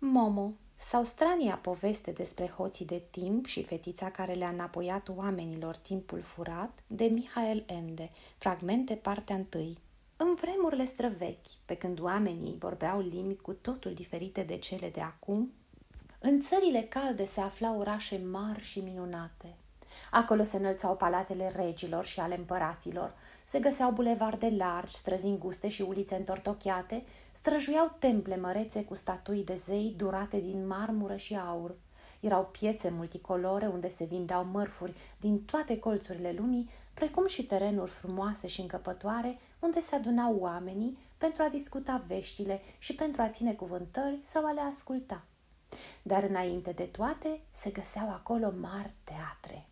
Momo sau strania poveste despre hoții de timp și fetița care le-a înapoiat oamenilor timpul furat, de Mihail Ende, fragmente partea 1. În vremurile străvechi, pe când oamenii vorbeau limbi cu totul diferite de cele de acum, în țările calde se aflau orașe mari și minunate. Acolo se înălțau palatele regilor și ale împăraților, se găseau bulevarde largi, străzi înguste și ulițe întortocheate, străjuiau temple mărețe cu statui de zei durate din marmură și aur. Erau piețe multicolore unde se vindeau mărfuri din toate colțurile lumii, precum și terenuri frumoase și încăpătoare unde se adunau oamenii pentru a discuta veștile și pentru a ține cuvântări sau a le asculta. Dar înainte de toate se găseau acolo mari teatre.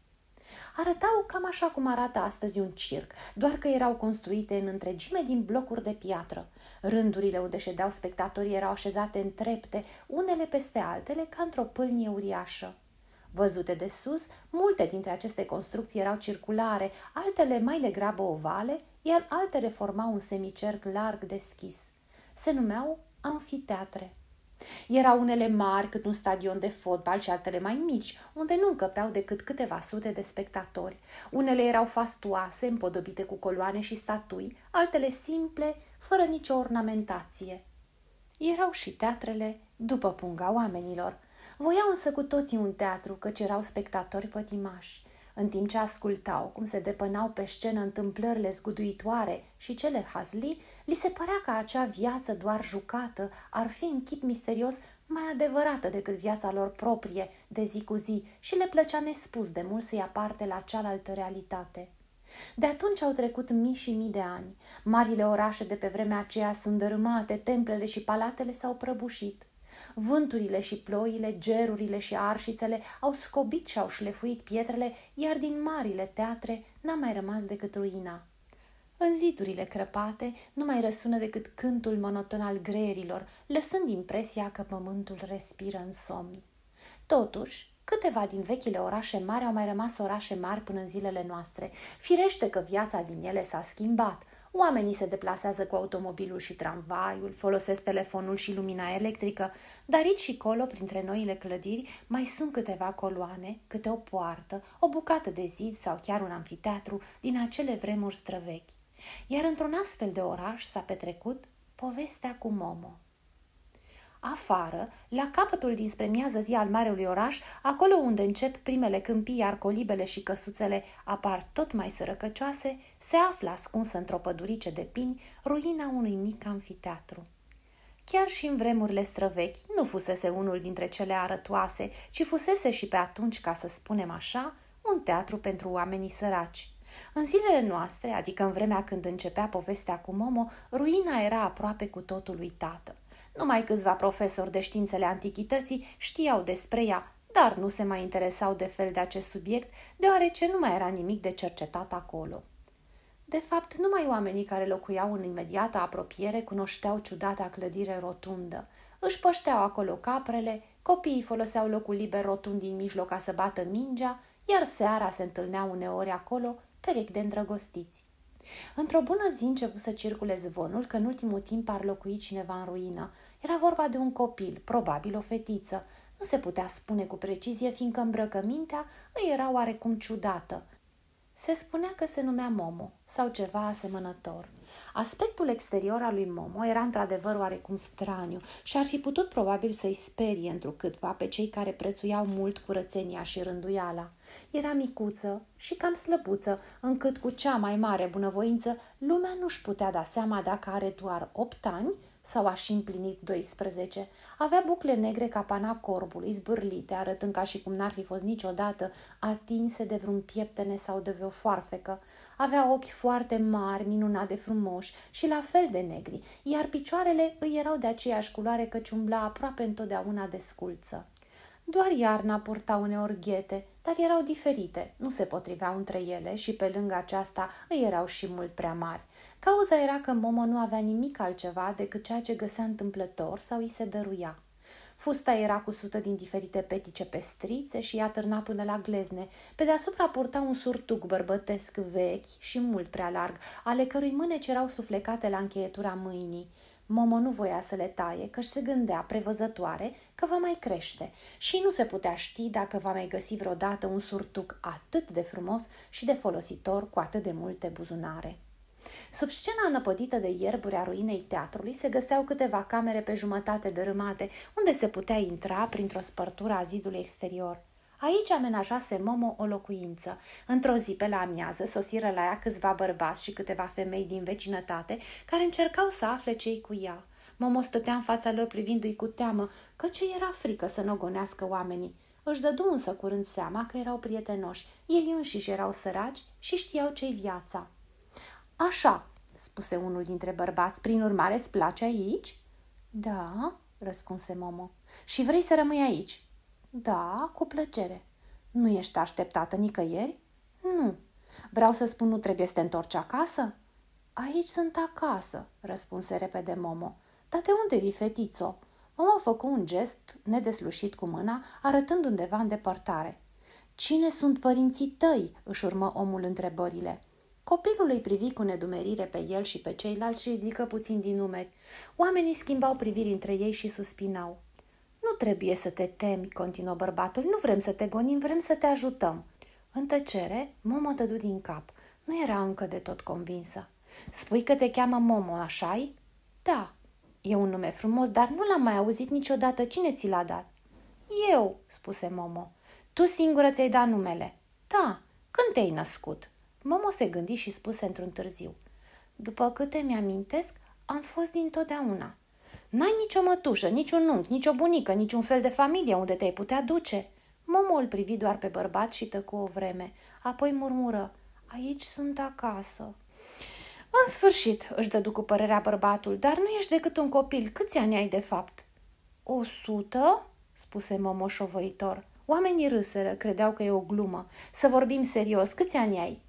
Arătau cam așa cum arată astăzi un circ, doar că erau construite în întregime din blocuri de piatră. Rândurile unde ședeau spectatorii erau așezate în trepte, unele peste altele, ca într-o pâlnie uriașă. Văzute de sus, multe dintre aceste construcții erau circulare, altele mai degrabă ovale, iar altele formau un semicerc larg deschis. Se numeau amfiteatre. Erau unele mari cât un stadion de fotbal și altele mai mici, unde nu încăpeau decât câteva sute de spectatori. Unele erau fastuoase, împodobite cu coloane și statui, altele simple, fără nicio ornamentație. Erau și teatrele după punga oamenilor. Voiau însă cu toții un teatru, căci erau spectatori pătimași. În timp ce ascultau cum se depănau pe scenă întâmplările zguduitoare și cele hazli, li se părea că acea viață doar jucată ar fi în chip misterios mai adevărată decât viața lor proprie de zi cu zi și le plăcea nespus de mult să ia parte la cealaltă realitate. De atunci au trecut mii și mii de ani. Marile orașe de pe vremea aceea sunt dărâmate, templele și palatele s-au prăbușit. Vânturile și ploile, gerurile și arșițele au scobit și au șlefuit pietrele, iar din marile teatre n-a mai rămas decât ruina. În zidurile crăpate nu mai răsună decât cântul monoton al greierilor, lăsând impresia că pământul respiră în somn. Totuși, câteva din vechile orașe mari au mai rămas orașe mari până în zilele noastre. Firește că viața din ele s-a schimbat. Oamenii se deplasează cu automobilul și tramvaiul, folosesc telefonul și lumina electrică, dar aici și colo, printre noile clădiri, mai sunt câteva coloane, câte o poartă, o bucată de zid sau chiar un amfiteatru din acele vremuri străvechi. Iar într-un astfel de oraș s-a petrecut povestea cu Momo. Afară, la capătul dinspre miază zi al marelui oraș, acolo unde încep primele câmpii, iar colibele și căsuțele apar tot mai sărăcăcioase, se află ascunsă într-o pădurice de pini ruina unui mic amfiteatru. Chiar și în vremurile străvechi nu fusese unul dintre cele arătoase, ci fusese și pe atunci, ca să spunem așa, un teatru pentru oamenii săraci. În zilele noastre, adică în vremea când începea povestea cu Momo, ruina era aproape cu totul uitată. Numai câțiva profesori de științele antichității știau despre ea, dar nu se mai interesau de fel de acest subiect, deoarece nu mai era nimic de cercetat acolo. De fapt, numai oamenii care locuiau în imediată apropiere cunoșteau ciudata clădire rotundă. Își pășteau acolo caprele, copiii foloseau locul liber rotund din mijloc ca să bată mingea, iar seara se întâlneau uneori acolo perechi de îndrăgostiți. Într-o bună zi începu să circule zvonul că în ultimul timp ar locui cineva în ruină. Era vorba de un copil, probabil o fetiță. Nu se putea spune cu precizie, fiindcă îmbrăcămintea îi era oarecum ciudată. Se spunea că se numea Momo sau ceva asemănător. Aspectul exterior al lui Momo era într-adevăr oarecum straniu și ar fi putut probabil să-i sperie întrucâtva pe cei care prețuiau mult curățenia și rânduiala. Era micuță și cam slăbuță, încât cu cea mai mare bunăvoință lumea nu-și putea da seama dacă are doar 8 ani sau a și împlinit 12. Avea bucle negre ca pana corbului, zbârlite, arătând ca și cum n-ar fi fost niciodată atinse de vreun pieptene sau de vreo foarfecă. Avea ochi foarte mari, minunat de frumoși și la fel de negri, iar picioarele îi erau de aceeași culoare căci umbla aproape întotdeauna desculță. Doar iarna purta uneori ghete, dar erau diferite, nu se potriveau între ele și pe lângă aceasta îi erau și mult prea mari. Cauza era că Momo nu avea nimic altceva decât ceea ce găsea întâmplător sau îi se dăruia. Fusta era cusută din diferite petice pestrițe și ea târna până la glezne. Pe deasupra purta un surtuc bărbătesc vechi și mult prea larg, ale cărui mâneci erau suflecate la încheietura mâinii. Momo nu voia să le taie, căci se gândea, prevăzătoare, că va mai crește și nu se putea ști dacă va mai găsi vreodată un surtuc atât de frumos și de folositor cu atât de multe buzunare. Sub scena năpădită de ierburi a ruinei teatrului se găseau câteva camere pe jumătate dărâmate, unde se putea intra printr-o spărtură a zidului exterior. Aici amenajase Momo o locuință. Într-o zi pe la amiază sosiră la ea câțiva bărbați și câteva femei din vecinătate care încercau să afle ce-i cu ea. Momo stătea în fața lor privindu-i cu teamă, căci era frică să nu gonească oamenii. Își dădu însă curând seama că erau prietenoși, ei înșiși erau săraci și știau ce-i viața. Așa, spuse unul dintre bărbați, prin urmare îți place aici? Da, răspunse Momo. Și vrei să rămâi aici? Da, cu plăcere. Nu ești așteptată nicăieri? Nu. Vreau să spun, nu trebuie să te întorci acasă? Aici sunt acasă, răspunse repede Momo. Dar de unde vii, fetițo? Momo făcu un gest nedeslușit cu mâna, arătând undeva în depărtare. Cine sunt părinții tăi? Își urmă omul întrebările. Copilul îi privi cu nedumerire pe el și pe ceilalți și ridică puțin din numeri. Oamenii schimbau priviri între ei și suspinau. Nu trebuie să te temi, continuă bărbatul, nu vrem să te gonim, vrem să te ajutăm. În tăcere, Momo dădu din cap. Nu era încă de tot convinsă. Spui că te cheamă Momo, așa-i? Da. E un nume frumos, dar nu l-am mai auzit niciodată. Cine ți l-a dat? Eu, spuse Momo. Tu singură ți-ai dat numele? Da. Când te-ai născut? Momo se gândi și spuse într-un târziu. După câte mi-amintesc, am fost dintotdeauna. N-ai nicio mătușă, niciun unchi, nicio bunică, niciun fel de familie unde te-ai putea duce. Momo îl privi doar pe bărbat și tăcu o vreme. Apoi murmură, aici sunt acasă. În sfârșit, își dădu cu părerea bărbatul, dar nu ești decât un copil. Câți ani ai de fapt? 100? Spuse Momo șovăitor. Oamenii râsără, credeau că e o glumă. Să vorbim serios, câți ani ai?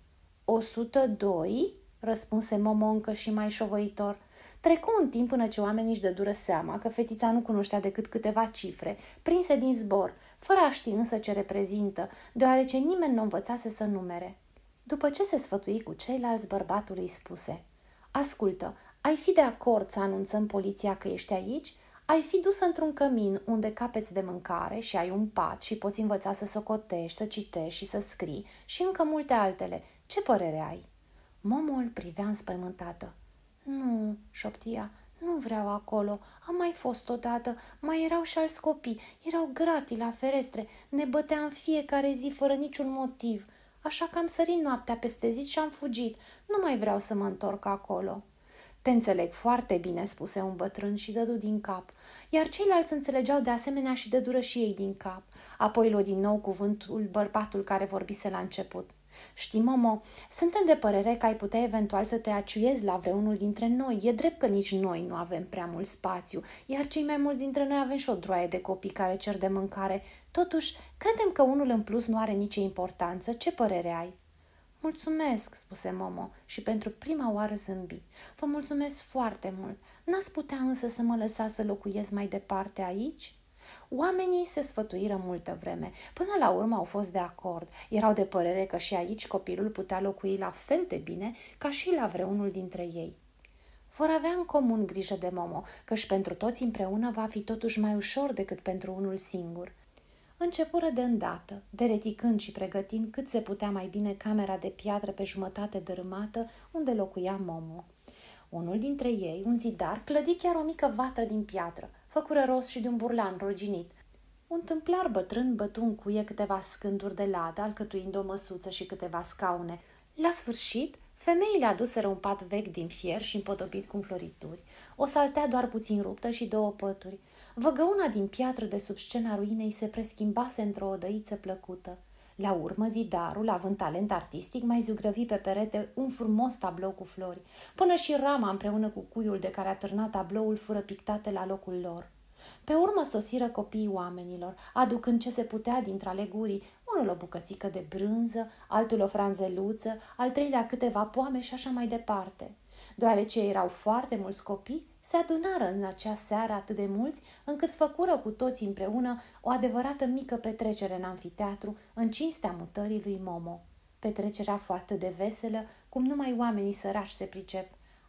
102? Răspunse Momo încă și mai șovăitor. Trecu un timp până ce oamenii își dădură seama că fetița nu cunoștea decât câteva cifre, prinse din zbor, fără a ști însă ce reprezintă, deoarece nimeni nu învățase să numere. După ce se sfătui cu ceilalți, bărbatul îi spuse: Ascultă, ai fi de acord să anunțăm poliția că ești aici? Ai fi dus într-un cămin unde capeți de mâncare și ai un pat și poți învăța să socotești, să citești și să scrii și încă multe altele. Ce părere ai? Momo îl privea înspăimântată. Nu, șoptia, nu vreau acolo. Am mai fost odată, mai erau și alți copii. Erau gratii la ferestre, ne băteam fiecare zi fără niciun motiv. Așa că am sărit noaptea peste zi și am fugit. Nu mai vreau să mă întorc acolo. Te înțeleg foarte bine, spuse un bătrân și dădu din cap. Iar ceilalți înțelegeau de asemenea și dădură și ei din cap. Apoi luă din nou cuvântul bărbatul care vorbise la început. Știi, Momo, suntem de părere că ai putea eventual să te aciuiezi la vreunul dintre noi. E drept că nici noi nu avem prea mult spațiu, iar cei mai mulți dintre noi avem și o droaie de copii care cer de mâncare. Totuși, credem că unul în plus nu are nicio importanță. Ce părere ai? Mulțumesc, spuse Momo și pentru prima oară zâmbi. Vă mulțumesc foarte mult. N-ați putea însă să mă lăsați să locuiesc mai departe aici? Oamenii se sfătuiră multă vreme. Până la urmă au fost de acord. Erau de părere că și aici copilul putea locui la fel de bine ca și la vreunul dintre ei. Vor avea în comun grijă de Momo, căci pentru toți împreună va fi totuși mai ușor decât pentru unul singur. Începură de îndată, dereticând și pregătind cât se putea mai bine camera de piatră pe jumătate dărâmată unde locuia Momo. Unul dintre ei, un zidar, clădi chiar o mică vatră din piatră, făcură rost și de un burlan roginit. Un tâmplar bătrân bătu în cuie câteva scânduri de ladă, alcătuind o măsuță și câteva scaune. La sfârșit, femeile aduseră un pat vechi din fier și împodobit cu înflorituri, o saltea doar puțin ruptă și două pături. Văgăuna din piatră de sub scena ruinei se preschimbase într-o odăiță plăcută. La urmă, zidarul, având talent artistic, mai zugrăvi pe perete un frumos tablou cu flori. Până și rama împreună cu cuiul de care a târnat tabloul fură pictate la locul lor. Pe urmă sosiră copiii oamenilor, aducând ce se putea dintre alegurii, unul o bucățică de brânză, altul o franzeluță, al treilea câteva poame și așa mai departe. Deoarece erau foarte mulți copii, se adunară în acea seară atât de mulți, încât făcură cu toți împreună o adevărată mică petrecere în amfiteatru, în cinstea mutării lui Momo. Petrecerea fu atât de veselă, cum numai oamenii sărași se pricep.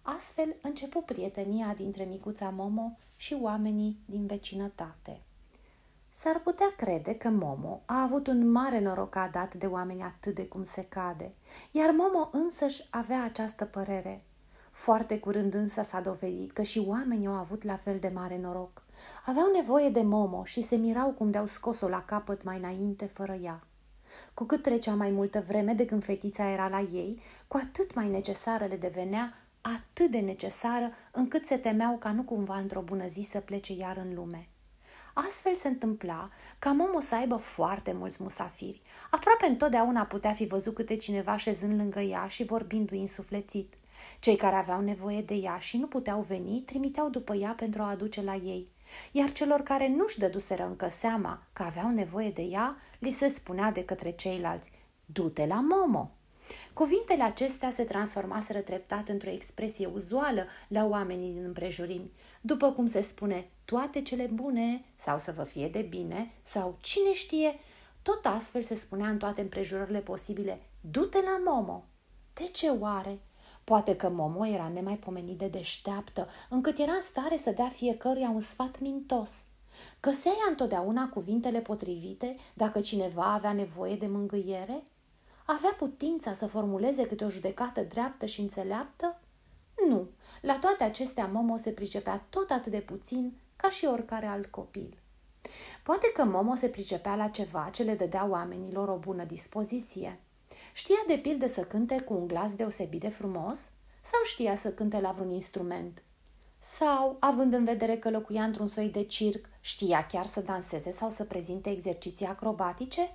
Astfel începu prietenia dintre micuța Momo și oamenii din vecinătate. S-ar putea crede că Momo a avut un mare noroc dat de oameni atât de cum se cade, iar Momo însăși avea această părere. Foarte curând însă s-a dovedit că și oamenii au avut la fel de mare noroc. Aveau nevoie de Momo și se mirau cum de-au scos-o la capăt mai înainte fără ea. Cu cât trecea mai multă vreme de când fetița era la ei, cu atât mai necesară le devenea, atât de necesară încât se temeau ca nu cumva într-o bună zi să plece iar în lume. Astfel se întâmpla ca Momo să aibă foarte mulți musafiri. Aproape întotdeauna putea fi văzut câte cineva șezând lângă ea și vorbindu-i însuflețit. Cei care aveau nevoie de ea și nu puteau veni, trimiteau după ea pentru a aduce la ei. Iar celor care nu-și dăduseră încă seama că aveau nevoie de ea, li se spunea de către ceilalți: "Du-te la Momo!" Cuvintele acestea se transformaseră treptat într-o expresie uzuală la oamenii din împrejurimi, după cum se spune "toate cele bune" sau "să vă fie de bine" sau "cine știe". Tot astfel se spunea în toate împrejurările posibile: "Du-te la Momo!" De ce oare? Poate că Momo era nemaipomenit de deșteaptă, încât era în stare să dea fiecăruia un sfat mintos. Găsea ea întotdeauna cuvintele potrivite dacă cineva avea nevoie de mângâiere? Avea putința să formuleze câte o judecată dreaptă și înțeleaptă? Nu, la toate acestea Momo se pricepea tot atât de puțin ca și oricare alt copil. Poate că Momo se pricepea la ceva ce le dădea oamenilor o bună dispoziție. Știa de pildă să cânte cu un glas deosebit de frumos? Sau știa să cânte la vreun instrument? Sau, având în vedere că locuia într-un soi de circ, știa chiar să danseze sau să prezinte exerciții acrobatice?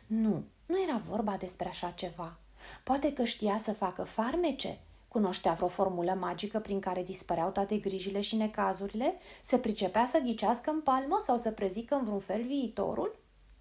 Nu era vorba despre așa ceva. Poate că știa să facă farmece? Cunoștea vreo formulă magică prin care dispăreau toate grijile și necazurile? Se pricepea să ghicească în palmă sau să prezică în vreun fel viitorul?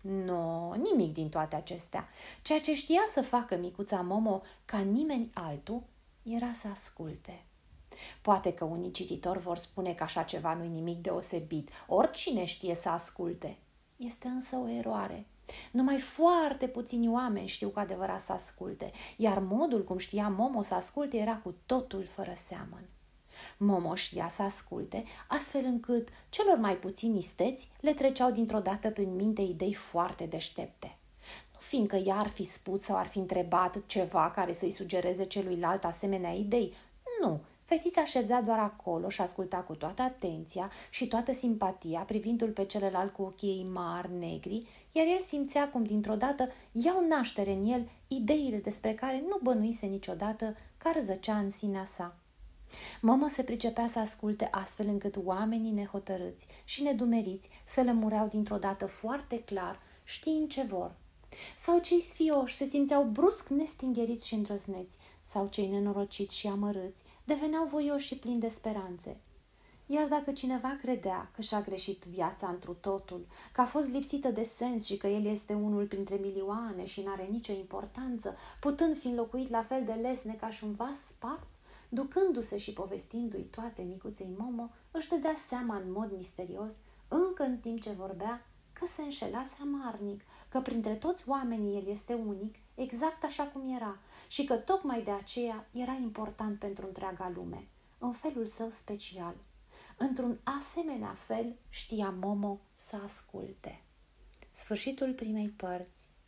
Nu, nimic din toate acestea. Ceea ce știa să facă micuța Momo ca nimeni altul era să asculte. Poate că unii cititori vor spune că așa ceva nu-i nimic deosebit. Oricine știe să asculte. Este însă o eroare. Numai foarte puțini oameni știu cu adevărat să asculte, iar modul cum știa Momo să asculte era cu totul fără seamăn. Momo știa să asculte, astfel încât celor mai puțini isteți le treceau dintr-o dată prin minte idei foarte deștepte. Nu fiindcă ea ar fi spus sau ar fi întrebat ceva care să-i sugereze celuilalt asemenea idei, nu. Fetița șezea doar acolo și asculta cu toată atenția și toată simpatia, privindu-l pe celălalt cu ochii ei mari, negri, iar el simțea cum dintr-o dată iau naștere în el ideile despre care nu bănuise niciodată că ar zăcea în sinea sa. Momo se pricepea să asculte astfel încât oamenii nehotărâți și nedumeriți se lămureau dintr-o dată foarte clar, știind ce vor. Sau cei sfioși se simțeau brusc nestingheriți și îndrăzneți, sau cei nenorociți și amărâți deveneau voioși și plini de speranțe. Iar dacă cineva credea că și-a greșit viața întru totul, că a fost lipsită de sens și că el este unul printre milioane și n-are nicio importanță, putând fi înlocuit la fel de lesne ca și un vas spart, ducându-se și povestindu-i toate micuței Momo, își dădea seama în mod misterios, încă în timp ce vorbea, că se înșelase amarnic, că printre toți oamenii el este unic, exact așa cum era, și că tocmai de aceea era important pentru întreaga lume, în felul său special. Într-un asemenea fel știa Momo să asculte. Sfârșitul primei părți.